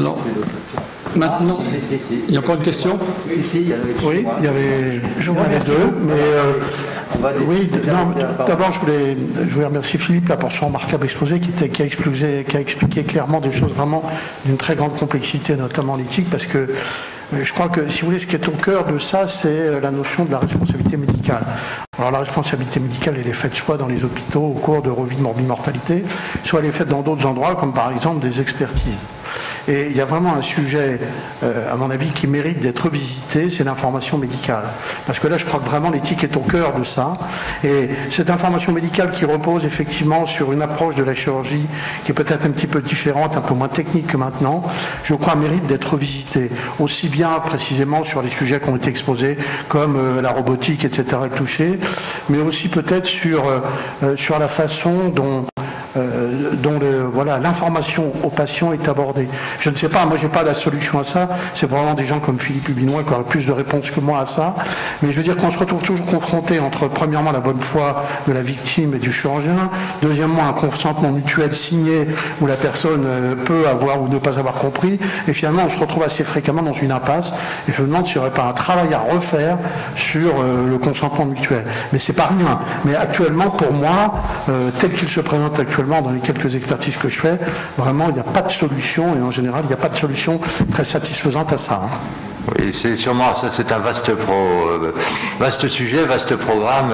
Alors, maintenant, il y a encore une question? Oui, il y avait deux, mais oui, d'abord je voulais remercier Philippe là, pour son remarquable exposé qui a expliqué clairement des choses vraiment d'une très grande complexité, notamment l'éthique, parce que je crois que, si vous voulez, ce qui est au cœur de ça, c'est la notion de la responsabilité médicale. Alors la responsabilité médicale, elle est faite soit dans les hôpitaux au cours de revues de morbimortalité, soit elle est faite dans d'autres endroits, comme par exemple des expertises. Et il y a vraiment un sujet, à mon avis, qui mérite d'être revisité, c'est l'information médicale. Parce que là, je crois que vraiment l'éthique est au cœur de ça. Et cette information médicale qui repose effectivement sur une approche de la chirurgie qui est peut-être un petit peu différente, un peu moins technique que maintenant, je crois mérite d'être revisitée. Aussi bien précisément sur les sujets qui ont été exposés, comme la robotique, etc., est touchée, mais aussi peut-être sur la façon dont l'information aux patients est abordée. Je ne sais pas, moi j'ai pas la solution à ça, c'est vraiment des gens comme Philippe Hubinois qui auraient plus de réponses que moi à ça, mais je veux dire qu'on se retrouve toujours confronté entre, premièrement, la bonne foi de la victime et du chirurgien, deuxièmement, un consentement mutuel signé où la personne peut avoir ou ne pas avoir compris, et finalement on se retrouve assez fréquemment dans une impasse, et je me demande s'il n'y aurait pas un travail à refaire sur le consentement mutuel. Mais c'est pas rien. Mais actuellement, pour moi, tel qu'il se présente actuellement, dans les quelques expertises que je fais, vraiment, il n'y a pas de solution, et en général, il n'y a pas de solution très satisfaisante à ça. Oui, c'est sûrement, ça c'est un vaste sujet, vaste programme.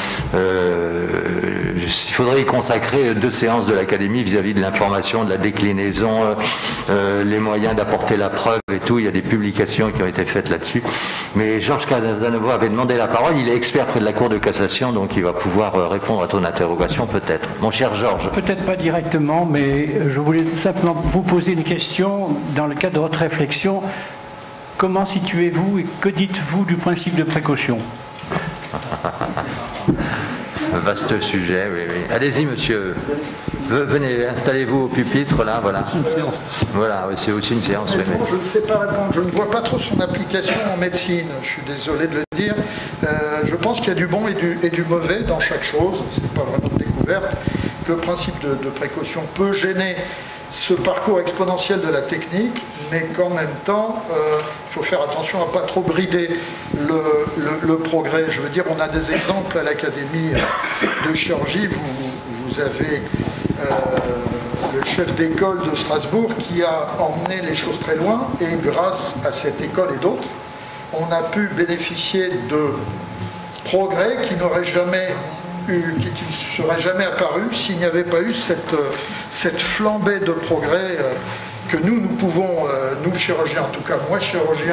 Il faudrait y consacrer 2 séances de l'Académie vis-à-vis de l'information, de la déclinaison, les moyens d'apporter la preuve et tout. Il y a des publications qui ont été faites là-dessus. Mais Georges Casanova avait demandé la parole. Il est expert près de la Cour de cassation, donc il va pouvoir répondre à ton interrogation peut-être. Mon cher Georges. Peut-être pas directement, mais je voulais simplement vous poser une question dans le cadre de votre réflexion. Comment situez-vous et que dites-vous du principe de précaution? Vaste sujet, oui, oui. Allez-y, monsieur. Venez, installez-vous au pupitre, là, voilà. C'est une séance. Voilà, oui, c'est aussi une séance. Oui, je ne sais pas répondre. Je ne vois pas trop son application en médecine. Je suis désolé de le dire. Je pense qu'il y a du bon et du mauvais dans chaque chose. Ce n'est pas vraiment une découverte. Le principe de précaution peut gêner ce parcours exponentiel de la technique, mais qu'en même temps, il faut faire attention à ne pas trop brider le progrès. Je veux dire, on a des exemples à l'Académie de chirurgie. Vous avez le chef d'école de Strasbourg qui a emmené les choses très loin, et grâce à cette école et d'autres, on a pu bénéficier de progrès qui n'auraient jamais qui ne serait jamais apparu s'il n'y avait pas eu cette flambée de progrès que nous pouvons, nous chirurgiens, en tout cas moi chirurgien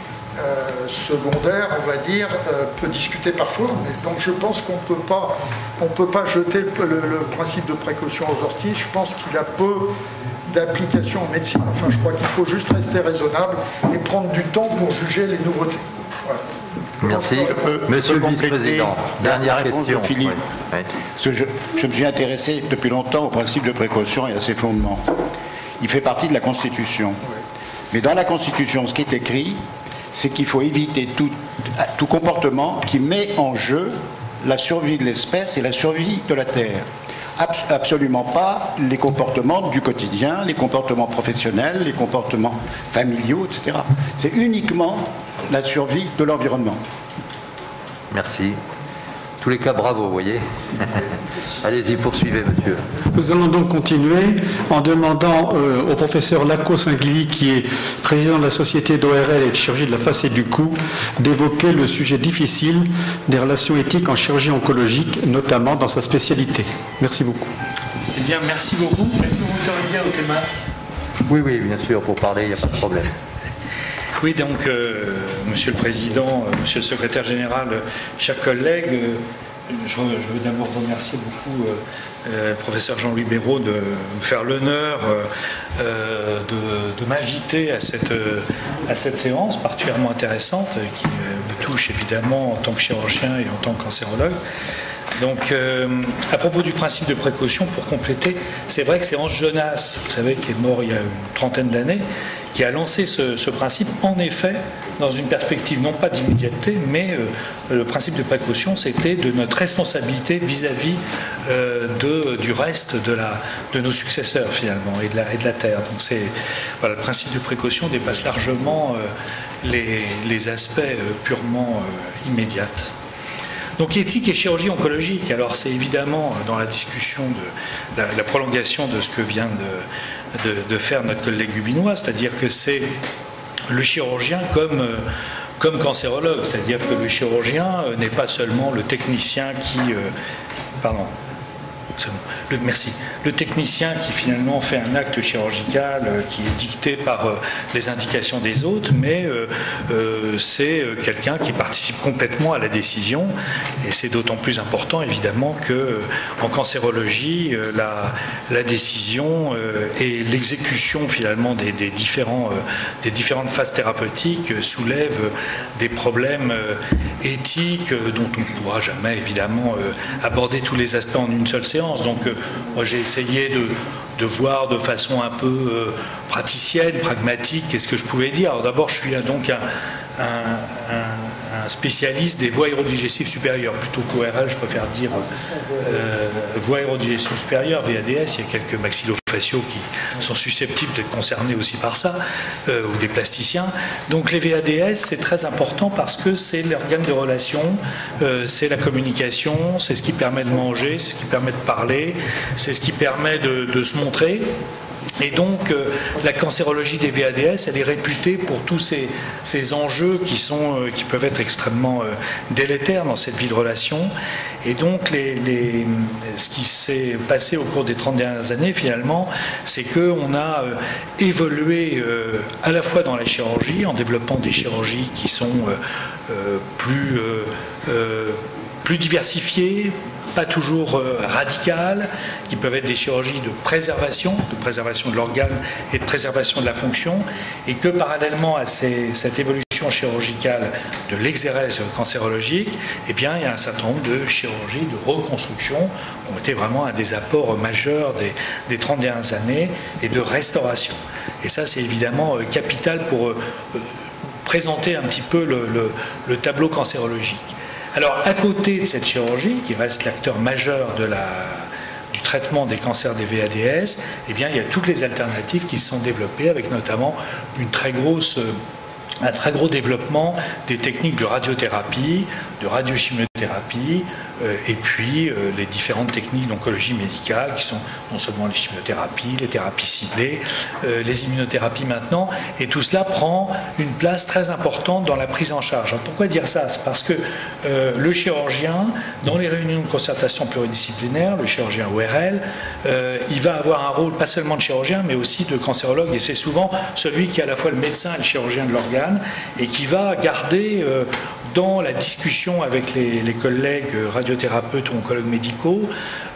secondaire, on va dire, peut discuter parfois, mais donc je pense qu'on ne peut pas jeter le principe de précaution aux orties. Je pense qu'il a peu d'application en médecine. Enfin, je crois qu'il faut juste rester raisonnable et prendre du temps pour juger les nouveautés. Voilà. Merci. Monsieur le vice-président, dernière question. De Philippe. Oui. Parce que je me suis intéressé depuis longtemps au principe de précaution et à ses fondements. Il fait partie de la Constitution. Mais dans la Constitution, ce qui est écrit, c'est qu'il faut éviter tout comportement qui met en jeu la survie de l'espèce et la survie de la Terre. Absolument pas les comportements du quotidien, les comportements professionnels, les comportements familiaux, etc. C'est uniquement la survie de l'environnement. Merci. Tous les cas, bravo, vous voyez. Allez-y, poursuivez, monsieur. Nous allons donc continuer en demandant au professeur Laco Singuilly, qui est président de la Société d'ORL et de chirurgie de la face et du cou, d'évoquer le sujet difficile des relations éthiques en chirurgie oncologique, notamment dans sa spécialité. Merci beaucoup. Eh bien, merci beaucoup. Est-ce que vous m'autorisez à ôter le masque? Oui, oui, bien sûr, pour parler, il n'y a pas de problème. Oui, donc, Monsieur le Président, Monsieur le Secrétaire Général, chers collègues, je veux d'abord remercier beaucoup le professeur Jean-Louis Béraud de me faire l'honneur de m'inviter à cette séance particulièrement intéressante qui me touche évidemment en tant que chirurgien et en tant que cancérologue. Donc, à propos du principe de précaution, pour compléter, c'est vrai que c'est Ange Jonas, vous savez, qui est mort il y a une trentaine d'années, qui a lancé ce principe, en effet, dans une perspective non pas d'immédiateté, mais le principe de précaution, c'était de notre responsabilité vis-à-vis du reste de nos successeurs, finalement, et de la Terre. Donc voilà, le principe de précaution dépasse largement les aspects purement immédiats. Donc éthique et chirurgie oncologique, alors c'est évidemment dans la discussion de la prolongation de ce que vient de faire notre collègue Hubinois, c'est-à-dire que c'est le chirurgien comme cancérologue, c'est-à-dire que le chirurgien n'est pas seulement le technicien qui... Merci. Le technicien qui finalement fait un acte chirurgical qui est dicté par les indications des autres, mais c'est quelqu'un qui participe complètement à la décision, et c'est d'autant plus important évidemment qu'en cancérologie, la décision et l'exécution finalement des différentes phases thérapeutiques soulèvent des problèmes éthiques dont on ne pourra jamais évidemment aborder tous les aspects en une seule séance. Donc moi j'ai essayé de voir de façon un peu praticienne, pragmatique, qu'est-ce que je pouvais dire. Alors d'abord je suis donc un spécialiste des voies aérodigestives supérieures, plutôt qu'ORL, je préfère dire voies aérodigestives supérieures, VADS, il y a quelques maxillofaciaux qui sont susceptibles d'être concernés aussi par ça, ou des plasticiens. Donc les VADS, c'est très important parce que c'est l'organe de relation, c'est la communication, c'est ce qui permet de manger, c'est ce qui permet de parler, c'est ce qui permet de se montrer. Et donc, la cancérologie des VADS, elle est réputée pour tous ces enjeux qui peuvent être extrêmement délétères dans cette vie de relation. Et donc, ce qui s'est passé au cours des 30 dernières années, finalement, c'est qu'on a évolué à la fois dans la chirurgie, en développant des chirurgies qui sont plus diversifiées, pas toujours radicales, qui peuvent être des chirurgies de préservation de l'organe et de préservation de la fonction, et que parallèlement à cette évolution chirurgicale de l'exérèse cancérologique, eh bien, il y a un certain nombre de chirurgies de reconstruction qui ont été vraiment un des apports majeurs des 30 dernières années, et de restauration. Et ça, c'est évidemment capital pour présenter un petit peu le tableau cancérologique. Alors, à côté de cette chirurgie, qui reste l'acteur majeur du traitement des cancers des VADS, eh bien, il y a toutes les alternatives qui se sont développées, avec notamment un très gros développement des techniques de radiothérapie, de radiochimiothérapie, et puis les différentes techniques d'oncologie médicale, qui sont non seulement les chimiothérapies, les thérapies ciblées, les immunothérapies maintenant, et tout cela prend une place très importante dans la prise en charge. Alors, pourquoi dire ça? C'est parce que le chirurgien, dans les réunions de concertation pluridisciplinaire, le chirurgien ORL, il va avoir un rôle pas seulement de chirurgien, mais aussi de cancérologue, et c'est souvent celui qui est à la fois le médecin et le chirurgien de l'organe, et qui va garder dans la discussion avec les collègues radiothérapeutes ou oncologues médicaux,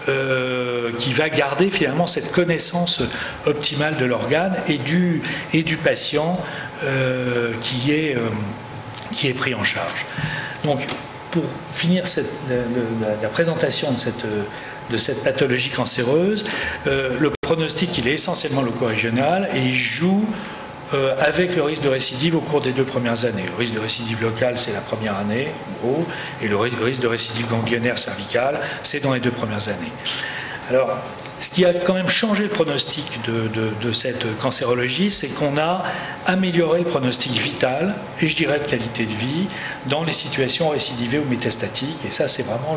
qui va garder finalement cette connaissance optimale de l'organe et du patient qui est pris en charge. Donc, pour finir la présentation de cette pathologie cancéreuse, le pronostic, il est essentiellement loco-régional, et il joue avec le risque de récidive au cours des 2 premières années. Le risque de récidive locale, c'est la première année, en gros, et le risque de récidive ganglionnaire cervicale, c'est dans les 2 premières années. Alors, ce qui a quand même changé le pronostic de cette cancérologie, c'est qu'on a amélioré le pronostic vital, et je dirais de qualité de vie, dans les situations récidivées ou métastatiques, et ça, c'est vraiment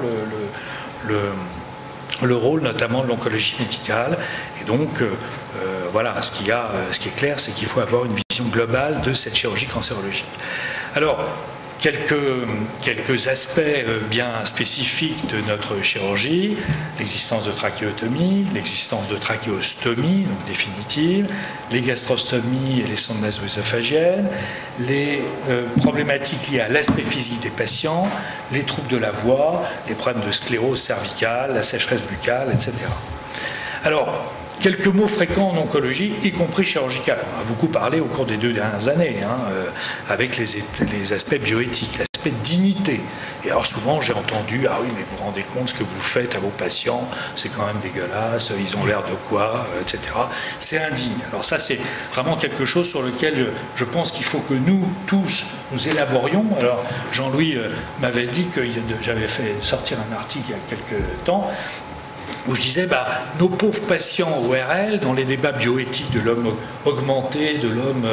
le rôle notamment de l'oncologie médicale. Et donc, voilà, ce qui est clair, c'est qu'il faut avoir une vision globale de cette chirurgie cancérologique. Alors, quelques aspects bien spécifiques de notre chirurgie: l'existence de trachéotomie, l'existence de trachéostomie, donc définitive, les gastrostomies et les sondes naso-œsophagiennes, les problématiques liées à l'aspect physique des patients, les troubles de la voix, les problèmes de sclérose cervicale, la sécheresse buccale, etc. Alors, quelques mots fréquents en oncologie, y compris chirurgicale. On a beaucoup parlé au cours des 2 dernières années, avec les aspects bioéthiques, l'aspect l'aspect dignité. Et alors souvent j'ai entendu, ah oui mais vous vous rendez compte ce que vous faites à vos patients, c'est quand même dégueulasse, ils ont l'air de quoi, etc. C'est indigne. Alors ça c'est vraiment quelque chose sur lequel je pense qu'il faut que nous tous nous élaborions. Alors Jean-Louis m'avait dit que j'avais fait sortir un article il y a quelques temps où je disais, nos pauvres patients ORL, dans les débats bioéthiques de l'homme augmenté, de l'homme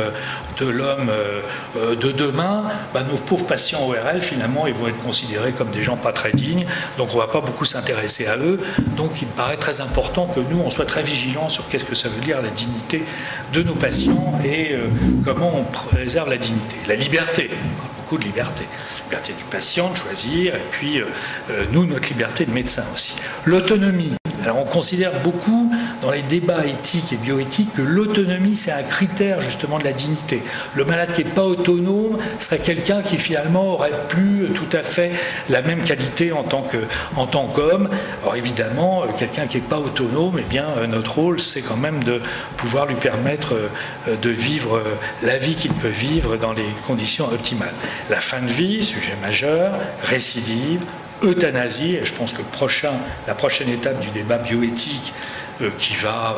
de demain, nos pauvres patients ORL, finalement, ils vont être considérés comme des gens pas très dignes, donc on ne va pas beaucoup s'intéresser à eux. Donc il me paraît très important que nous, on soit très vigilants sur qu'est-ce que ça veut dire la dignité de nos patients et comment on préserve la dignité. La liberté, beaucoup de liberté. Liberté du patient de choisir, et puis nous, notre liberté de médecin aussi. L'autonomie. Alors on considère beaucoup dans les débats éthiques et bioéthiques que l'autonomie c'est un critère justement de la dignité. Le malade qui n'est pas autonome serait quelqu'un qui finalement aurait plus tout à fait la même qualité en tant qu'homme. Alors évidemment, quelqu'un qui n'est pas autonome, eh bien notre rôle c'est quand même de pouvoir lui permettre de vivre la vie qu'il peut vivre dans les conditions optimales. La fin de vie, sujet majeur, récidive, euthanasie, et je pense que la prochaine étape du débat bioéthique qui va,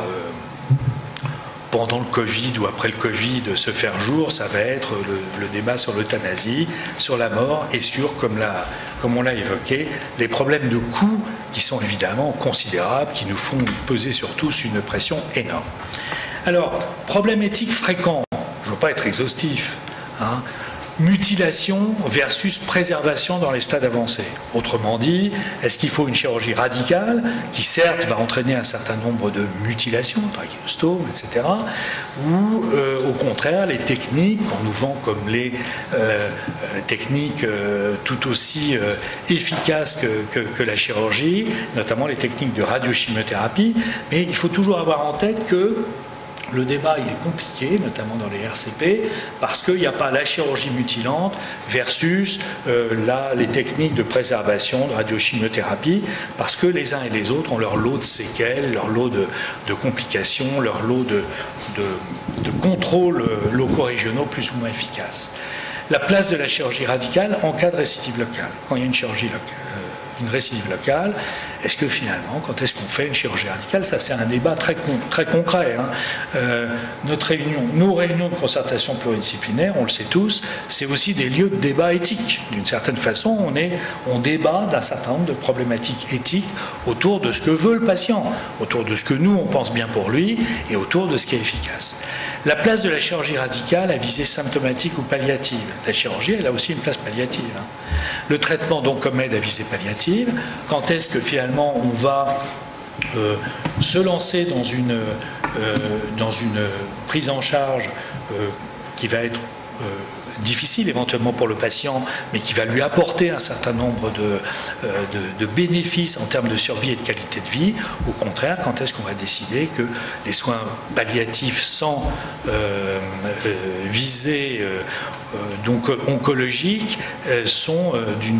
pendant le Covid ou après le Covid, se faire jour, ça va être le débat sur l'euthanasie, sur la mort et sur, comme on l'a évoqué, les problèmes de coût qui sont évidemment considérables, qui nous font peser sur tous une pression énorme. Alors, problème éthique fréquent, je ne veux pas être exhaustif, mutilation versus préservation dans les stades avancés. Autrement dit, est-ce qu'il faut une chirurgie radicale qui certes va entraîner un certain nombre de mutilations, trachéostome, etc. Ou au contraire, les techniques qu'on nous vend comme les techniques tout aussi efficaces que la chirurgie, notamment les techniques de radiochimiothérapie, mais il faut toujours avoir en tête que le débat il est compliqué, notamment dans les RCP, parce qu'il n'y a pas la chirurgie mutilante versus les techniques de préservation, de radiochimiothérapie, parce que les uns et les autres ont leur lot de séquelles, leur lot de complications, leur lot de contrôles locaux régionaux plus ou moins efficaces. La place de la chirurgie radicale en cas de récidive locale, quand il y a une récidive locale, est-ce que finalement, quand est-ce qu'on fait une chirurgie radicale? Ça, c'est un débat très concret. Nos réunions de concertation pluridisciplinaire, on le sait tous, c'est aussi des lieux de débat éthique. D'une certaine façon, on débat d'un certain nombre de problématiques éthiques autour de ce que veut le patient, autour de ce que nous, on pense bien pour lui, et autour de ce qui est efficace. La place de la chirurgie radicale à visée symptomatique ou palliative. La chirurgie, elle a aussi une place palliative. Le traitement, donc, comme aide à visée palliative. Quand est-ce que finalement on va se lancer dans une prise en charge qui va être difficile éventuellement pour le patient, mais qui va lui apporter un certain nombre de bénéfices en termes de survie et de qualité de vie. Au contraire, quand est-ce qu'on va décider que les soins palliatifs sans visée donc oncologique sont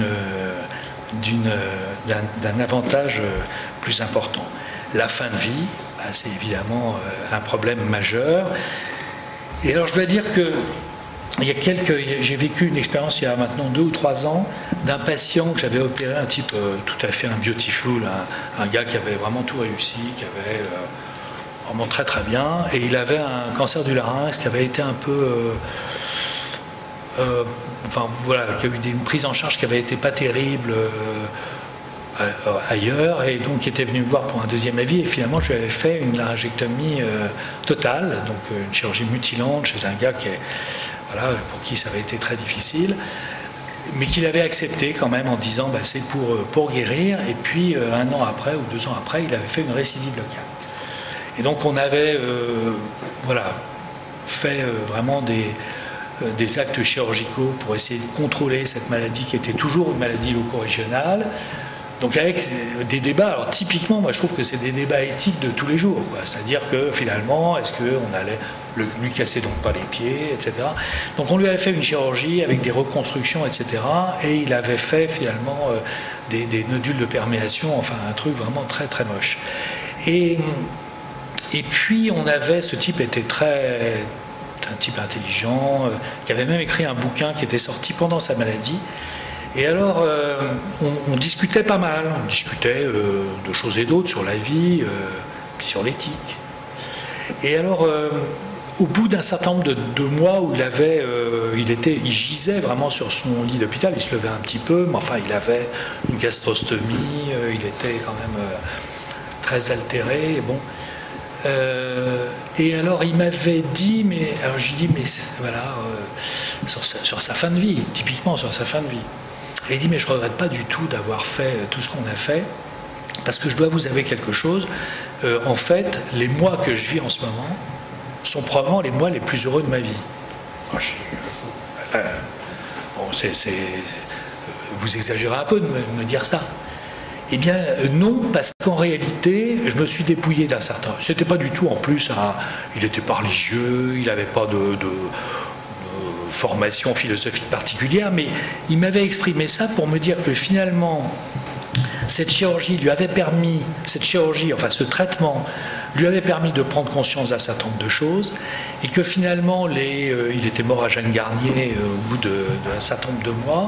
d'un avantage plus important. La fin de vie, c'est évidemment un problème majeur. Et alors je dois dire que j'ai vécu une expérience il y a maintenant 2 ou 3 ans d'un patient que j'avais opéré, un type tout à fait un beautiful, un gars qui avait vraiment tout réussi, qui avait vraiment très très bien, et il avait un cancer du larynx qui avait été un peu qui a eu une prise en charge qui avait été pas terrible ailleurs, et donc il était venu me voir pour un deuxième avis, et finalement je lui avais fait une laryngectomie totale, donc une chirurgie mutilante chez un gars pour qui ça avait été très difficile, mais qu'il avait accepté quand même en disant c'est pour guérir. Et puis 1 an après ou 2 ans après, il avait fait une récidive locale. Et donc on avait fait vraiment des actes chirurgicaux pour essayer de contrôler cette maladie qui était toujours une maladie loco-régionale. Donc avec des débats, alors typiquement, moi je trouve que c'est des débats éthiques de tous les jours. C'est-à-dire que finalement, est-ce qu'on allait lui casser donc pas les pieds, etc. Donc on lui avait fait une chirurgie avec des reconstructions, etc. Et il avait fait finalement des nodules de perméation, enfin un truc vraiment très très moche. Et puis ce type était un type intelligent, qui avait même écrit un bouquin qui était sorti pendant sa maladie. Et alors, on discutait pas mal, on discutait de choses et d'autres sur la vie, puis sur l'éthique. Et alors, au bout d'un certain nombre de mois où il gisait vraiment sur son lit d'hôpital, il se levait un petit peu, mais enfin, il avait une gastrostomie, il était quand même très altéré, bon. Et alors il m'avait dit, alors je lui dis, mais voilà, sur sa fin de vie, typiquement sur sa fin de vie. Et il dit, mais je ne regrette pas du tout d'avoir fait tout ce qu'on a fait, parce que je dois vous avouer quelque chose. En fait, les mois que je vis en ce moment sont probablement les mois les plus heureux de ma vie. Alors, vous exagérez un peu de me dire ça. Eh bien non, parce qu'en réalité, je me suis dépouillé d'un certain... C'était pas du tout en plus, il était pas religieux, il n'avait pas de formation philosophique particulière, mais il m'avait exprimé ça pour me dire que finalement, cette chirurgie lui avait permis, ce traitement lui avait permis de prendre conscience d'un certain nombre de choses, et que finalement, il était mort à Jeanne Garnier au bout d'un certain nombre de mois,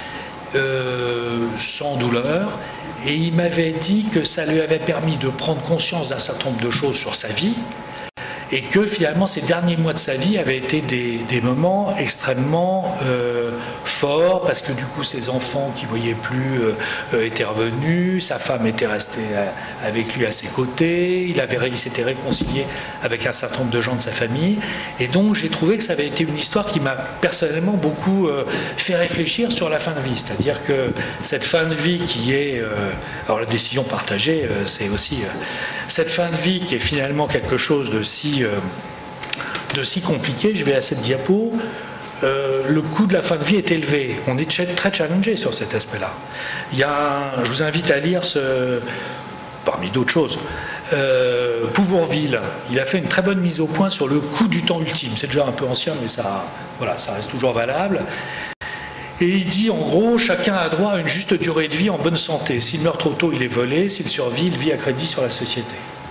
sans douleur, et il m'avait dit que ça lui avait permis de prendre conscience d'un certain nombre de choses sur sa vie, et que finalement ces derniers mois de sa vie avaient été des moments extrêmement forts, parce que du coup ses enfants qui ne voyaient plus étaient revenus, sa femme était restée avec lui à ses côtés, il s'était réconcilié avec un certain nombre de gens de sa famille, et donc j'ai trouvé que ça avait été une histoire qui m'a personnellement beaucoup fait réfléchir sur la fin de vie, c'est-à-dire que cette fin de vie qui est, alors la décision partagée, c'est aussi cette fin de vie qui est finalement quelque chose de si compliqué. Je vais à cette diapo. Le coût de la fin de vie est élevé. On est très challengé sur cet aspect-là. Je vous invite à lire parmi d'autres choses, Pouvourville. Il a fait une très bonne mise au point sur le coût du temps ultime. C'est déjà un peu ancien, mais ça reste toujours valable. Et il dit, en gros, chacun a droit à une juste durée de vie en bonne santé. S'il meurt trop tôt, il est volé. S'il survit, il vit à crédit sur la société.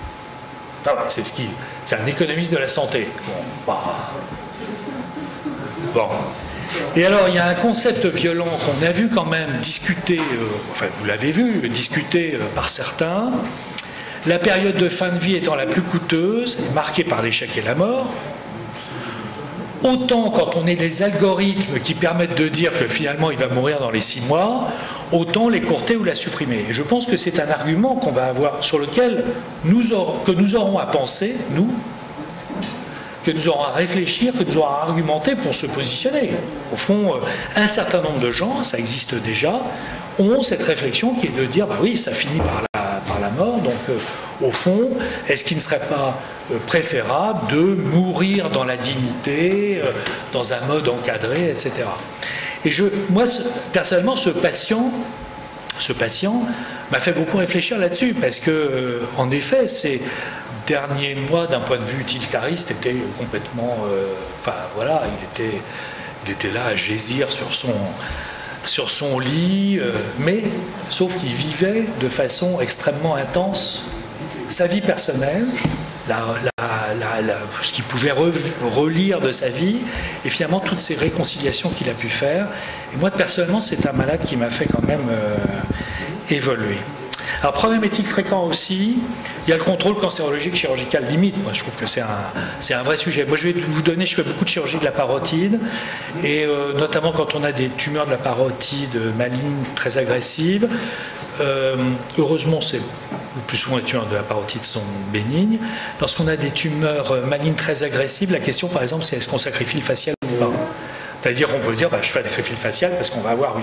C'est un économiste de la santé. Bon. Et alors, il y a un concept violent qu'on a vu quand même discuter, enfin vous l'avez vu, discuter par certains. La période de fin de vie étant la plus coûteuse, marquée par l'échec et la mort. Autant quand on est des algorithmes qui permettent de dire que finalement il va mourir dans les 6 mois, autant l'écourter ou la supprimer. Et je pense que c'est un argument qu'on va avoir, sur lequel nous aurons à penser, que nous aurons à réfléchir, que nous aurons à argumenter pour se positionner. Au fond, un certain nombre de gens, ça existe déjà, ont cette réflexion qui est de dire, bah oui, ça finit par la mort, donc au fond, est-ce qu'il ne serait pas préférable de mourir dans la dignité, dans un mode encadré, etc. Et moi, personnellement, ce patient m'a fait beaucoup réfléchir là-dessus, parce que, en effet, ces derniers mois, d'un point de vue utilitariste, étaient complètement... il était là à gésir sur son lit, mais sauf qu'il vivait de façon extrêmement intense sa vie personnelle, ce qu'il pouvait relire de sa vie, et finalement toutes ces réconciliations qu'il a pu faire. Et moi, personnellement, c'est un malade qui m'a fait quand même évoluer. Alors, problème éthique fréquent aussi, il y a le contrôle cancérologique chirurgical limite. Moi, je trouve que c'est un vrai sujet. Moi, je vais vous donner, je fais beaucoup de chirurgie de la parotide, et notamment quand on a des tumeurs de la parotide malignes très agressives. Heureusement, le plus souvent les tumeurs de la parotide sont bénignes. Lorsqu'on a des tumeurs malignes très agressives, la question, par exemple, c'est est-ce qu'on sacrifie le facial ou pas? C'est-à-dire qu'on peut dire, je sacrifie le facial parce qu'on va avoir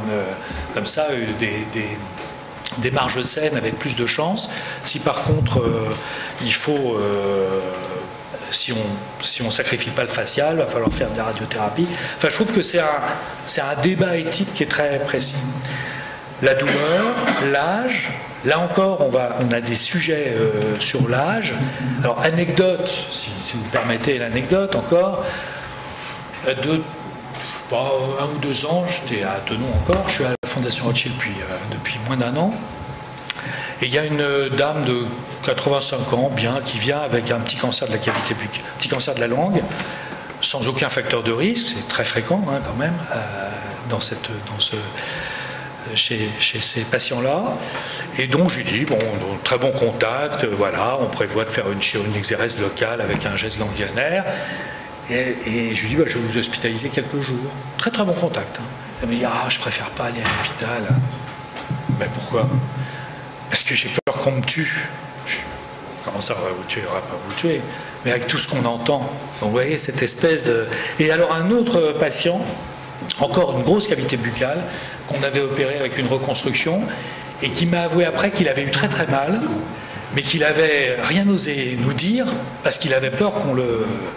des marges saines avec plus de chances. Si par contre il faut, si on sacrifie pas le facial, il va falloir faire de la radiothérapie. Enfin, je trouve que c'est un débat éthique qui est très précis. La douleur, l'âge, là encore on a des sujets sur l'âge. Alors anecdote, si vous permettez l'anecdote encore, 1 ou 2 ans, j'étais à Thonon encore, je suis à la Fondation Rothschild depuis moins d'1 an, et il y a une dame de 85 ans, bien, qui vient avec un petit cancer de la cavité buccale, petit cancer de la langue, sans aucun facteur de risque, c'est très fréquent quand même, chez ces patients-là. Et donc je lui dis, bon, très bon contact, voilà, on prévoit de faire une exérèse locale avec un geste ganglionnaire. Et je lui dis, bah, je vais vous hospitaliser quelques jours. Très très bon contact. Hein. Elle me dit, ah, je préfère pas aller à l'hôpital. Mais pourquoi? Parce que j'ai peur qu'on me tue. Comment ça, on va vous tuer? On va pas vous tuer. Mais avec tout ce qu'on entend. Donc vous voyez, cette espèce de... Et alors un autre patient, encore une grosse cavité buccale, qu'on avait opéré avec une reconstruction, et qui m'a avoué après qu'il avait eu très très mal, mais qu'il n'avait rien osé nous dire, parce qu'il avait peur qu'on lui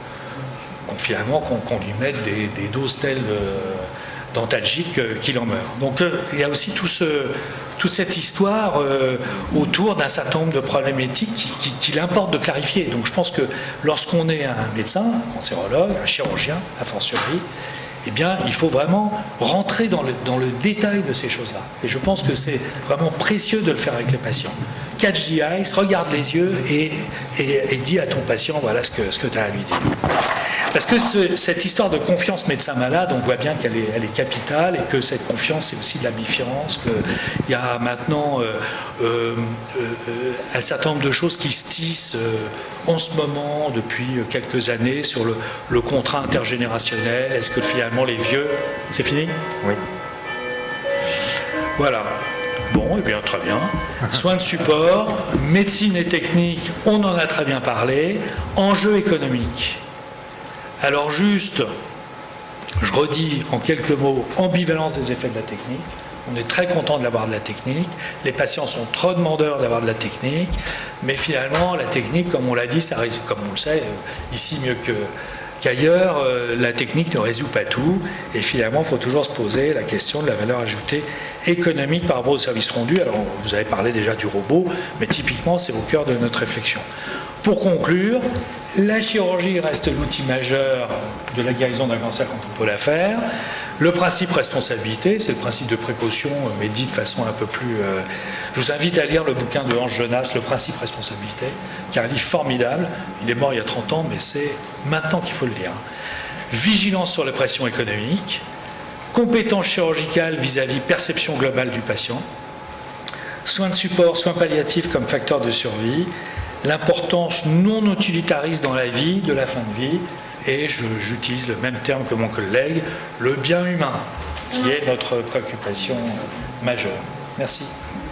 mette des doses telles dentalgiques qu'il en meurt. Donc il y a aussi toute cette histoire autour d'un certain nombre de problématiques qu'il importe de clarifier. Donc je pense que lorsqu'on est un médecin, un cancérologue, un chirurgien, a fortiori, eh bien, il faut vraiment rentrer dans le détail de ces choses-là. Et je pense que c'est vraiment précieux de le faire avec les patients. Catch the eyes, regarde les yeux et dis à ton patient, voilà ce que tu as à lui dire. Parce que cette histoire de confiance médecin-malade, on voit bien qu'elle est capitale, et que cette confiance, c'est aussi de la méfiance, qu'il y a maintenant un certain nombre de choses qui se tissent en ce moment, depuis quelques années, sur le contrat intergénérationnel. Est-ce que finalement les vieux... C'est fini? Oui. Voilà. Bon, eh bien, très bien. Soins de support, médecine et technique, on en a très bien parlé. Enjeux économiques. Alors juste, je redis en quelques mots, ambivalence des effets de la technique. On est très content de l'avoir de la technique. Les patients sont trop demandeurs d'avoir de la technique. Mais finalement, la technique, comme on l'a dit, ça résout, comme on le sait, ici mieux qu'ailleurs, la technique ne résout pas tout. Et finalement, il faut toujours se poser la question de la valeur ajoutée économique par rapport aux services rendus. Alors, vous avez parlé déjà du robot, mais typiquement, c'est au cœur de notre réflexion. Pour conclure, la chirurgie reste l'outil majeur de la guérison d'un cancer quand on peut la faire. Le principe responsabilité, c'est le principe de précaution, mais dit de façon un peu plus... Je vous invite à lire le bouquin de Hans Jonas, Le principe responsabilité, qui est un livre formidable. Il est mort il y a 30 ans, mais c'est maintenant qu'il faut le lire. Vigilance sur les pressions économiques, compétence chirurgicale vis-à-vis perception globale du patient, soins de support, soins palliatifs comme facteur de survie, l'importance non utilitariste dans la vie, de la fin de vie, et j'utilise le même terme que mon collègue, le bien humain, qui est notre préoccupation majeure. Merci.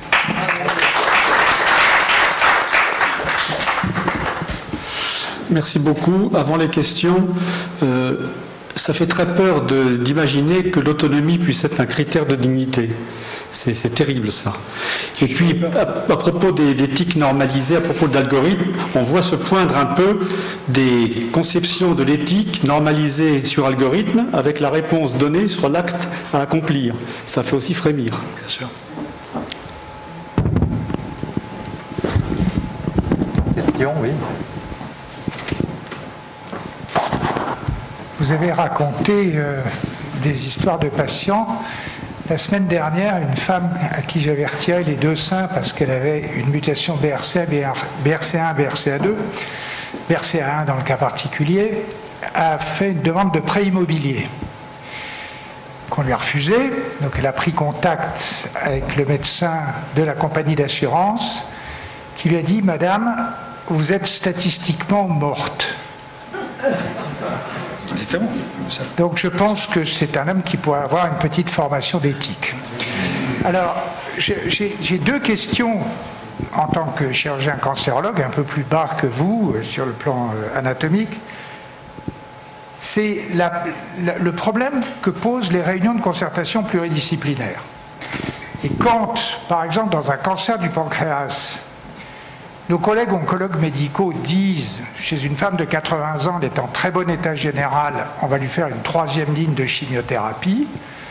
Merci beaucoup. Avant les questions, ça fait très peur d'imaginer que l'autonomie puisse être un critère de dignité. C'est terrible ça. Et puis, à propos des tics normalisés, à propos de l'algorithme, on voit se poindre un peu des conceptions de l'éthique normalisée sur algorithme avec la réponse donnée sur l'acte à accomplir. Ça fait aussi frémir. Bien sûr. Question, oui. Vous avez raconté des histoires de patients. La semaine dernière, une femme à qui j'avais retiré les 2 seins parce qu'elle avait une mutation BRCA1, BRCA2, BRCA1 dans le cas particulier, a fait une demande de prêt immobilier qu'on lui a refusé. Donc elle a pris contact avec le médecin de la compagnie d'assurance qui lui a dit « Madame, vous êtes statistiquement morte ». Donc je pense que c'est un homme qui pourrait avoir une petite formation d'éthique. Alors, j'ai 2 questions en tant que chirurgien cancérologue, un peu plus bas que vous sur le plan anatomique. C'est le problème que posent les réunions de concertation pluridisciplinaire. Et quand, par exemple, dans un cancer du pancréas, nos collègues oncologues médicaux disent, chez une femme de 80 ans, elle est en très bon état général, on va lui faire une 3e ligne de chimiothérapie,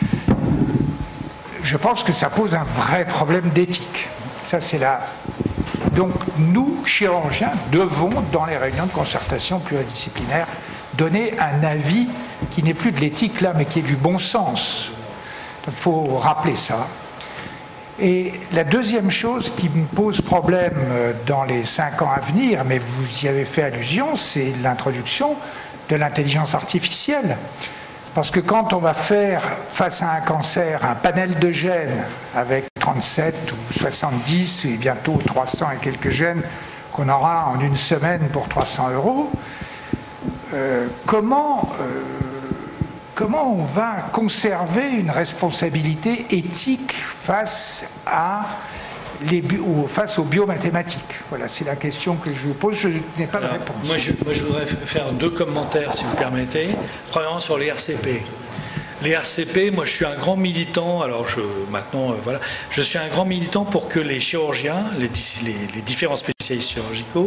je pense que ça pose un vrai problème d'éthique. Ça, c'est là. Donc, nous, chirurgiens, devons, dans les réunions de concertation pluridisciplinaire, donner un avis qui n'est plus de l'éthique, là, mais qui est du bon sens. Donc, il faut rappeler ça. Et la deuxième chose qui me pose problème dans les 5 ans à venir, mais vous y avez fait allusion, c'est l'introduction de l'intelligence artificielle. Parce que quand on va faire, face à un cancer, un panel de gènes avec 37 ou 70 et bientôt 300 et quelques gènes qu'on aura en une semaine pour 300 €, comment on va conserver une responsabilité éthique face aux biomathématiques? Voilà, c'est la question que je vous pose, je n'ai pas de réponse. Moi, je voudrais faire 2 commentaires, si vous permettez. Premièrement, sur les RCP. Les RCP, moi, je suis un grand militant, alors je suis un grand militant pour que les chirurgiens, les différents spécialistes chirurgicaux,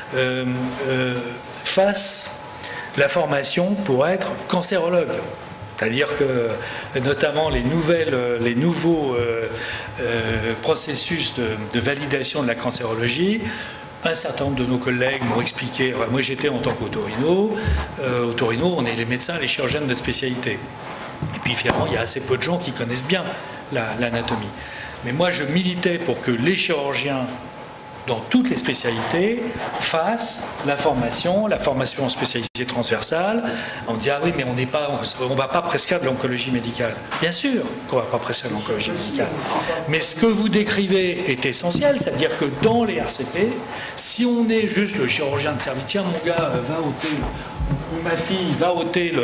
fassent la formation pour être cancérologue. C'est-à-dire que, notamment, les nouveaux processus de validation de la cancérologie, un certain nombre de nos collègues m'ont expliqué, moi j'étais en tant qu'autorino, au Torino, on est les médecins, les chirurgiens de notre spécialité. Et puis finalement, il y a assez peu de gens qui connaissent bien l'anatomie. Mais moi, je militais pour que les chirurgiens, dans toutes les spécialités, fassent la formation spécialisée transversale. On dit, ah oui, mais on ne va pas prescrire de l'oncologie médicale. Bien sûr qu'on ne va pas prescrire de l'oncologie médicale. Mais ce que vous décrivez est essentiel, c'est-à-dire que dans les RCP, si on est juste le chirurgien de service, tiens, mon gars va ôter, ou ma fille va ôter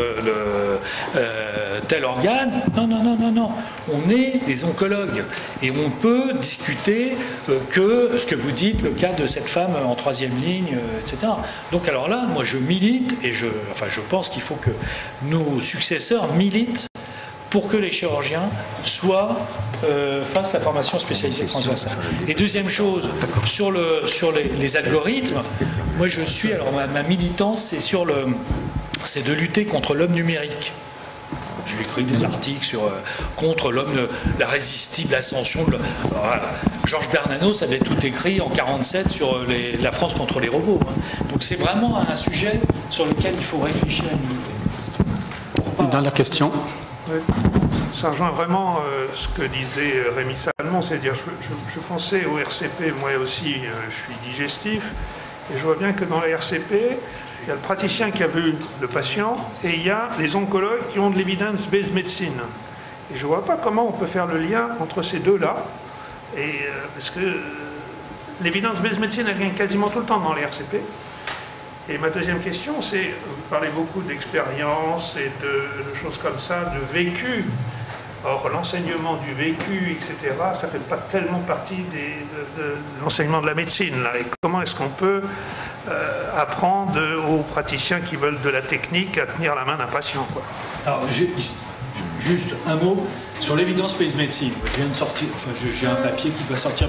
tel organe, non. On est des oncologues et on peut discuter que ce que vous dites, le cas de cette femme en 3e ligne, etc. Donc alors là, moi je milite et je pense qu'il faut que nos successeurs militent pour que les chirurgiens fassent la formation spécialisée transversale. Et deuxième chose, sur les algorithmes, moi je suis, alors ma militance, c'est de lutter contre l'homme numérique. J'ai écrit des articles contre la résistible ascension de... Voilà. Georges Bernanos avait tout écrit en 1947 sur la France contre les robots. Donc c'est vraiment un sujet sur lequel il faut réfléchir et militer. Dans la question. Oui. Ça rejoint vraiment ce que disait Rémi Salmon, c'est-à-dire je pensais au RCP, moi aussi je suis digestif, et je vois bien que dans les RCP, il y a le praticien qui a vu le patient et il y a les oncologues qui ont de l'evidence-based medicine. Et je ne vois pas comment on peut faire le lien entre ces deux-là, parce que l'evidence-based medicine, elle vient quasiment tout le temps dans les RCP. Et ma deuxième question, c'est, vous parlez beaucoup d'expérience et de choses comme ça, de vécu. Or, l'enseignement du vécu, etc., ça ne fait pas tellement partie de l'enseignement de la médecine, là. Et comment est-ce qu'on peut apprendre aux praticiens qui veulent de la technique à tenir la main d'un patient, quoi. Alors, juste un mot sur l'évidence-based medicine. Je viens de sortir, j'ai un papier qui doit sortir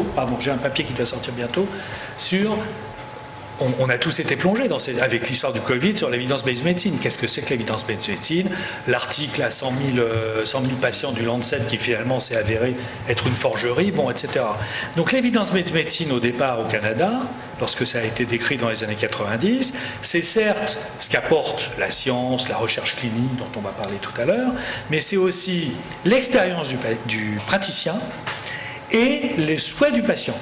bientôt, sur... On a tous été plongés avec l'histoire du Covid sur l'évidence-based medicine. Qu'est-ce que c'est que l'évidence-based medicine? L'article à 100 000 patients du Lancet qui finalement s'est avéré être une forgerie, bon, etc. Donc l'évidence-based medicine au départ au Canada, lorsque ça a été décrit dans les années 90, c'est certes ce qu'apporte la science, la recherche clinique dont on va parler tout à l'heure, mais c'est aussi l'expérience du praticien et les souhaits du patient.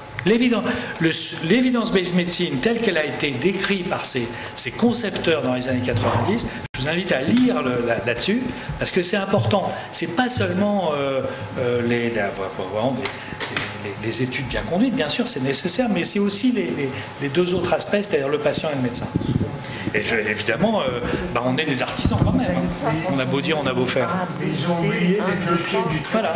L'évidence-based medicine, telle qu'elle a été décrite par ces concepteurs dans les années 90, je vous invite à lire là-dessus, parce que c'est important. C'est pas seulement les études bien conduites, bien sûr, c'est nécessaire, mais c'est aussi les deux autres aspects, c'est-à-dire le patient et le médecin. Et évidemment, on est des artisans quand même. Hein. On a beau dire, on a beau faire. Ils ont oublié mettre le pied du voilà.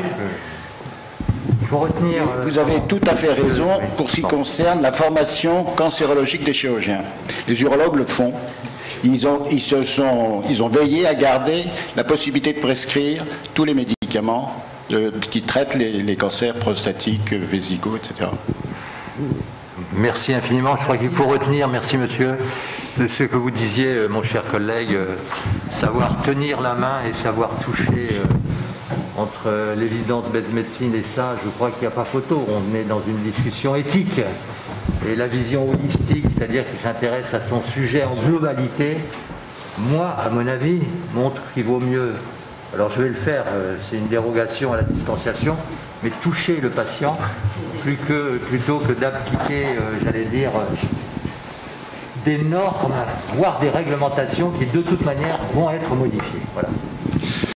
Vous avez tout à fait raison pour ce qui concerne la formation cancérologique des chirurgiens. Les urologues le font. Ils ont veillé à garder la possibilité de prescrire tous les médicaments qui traitent les cancers prostatiques, vésicaux, etc. Merci infiniment. Je crois qu'il faut retenir, merci monsieur, de ce que vous disiez, mon cher collègue, savoir tenir la main et savoir toucher... Entre l'évidence-based medicine et ça, je crois qu'il n'y a pas photo. On est dans une discussion éthique. Et la vision holistique, c'est-à-dire qui s'intéresse à son sujet en globalité, moi, à mon avis, montre qu'il vaut mieux, alors je vais le faire, c'est une dérogation à la distanciation, mais toucher le patient plutôt que d'appliquer, j'allais dire, des normes, voire des réglementations qui de toute manière vont être modifiées. Voilà.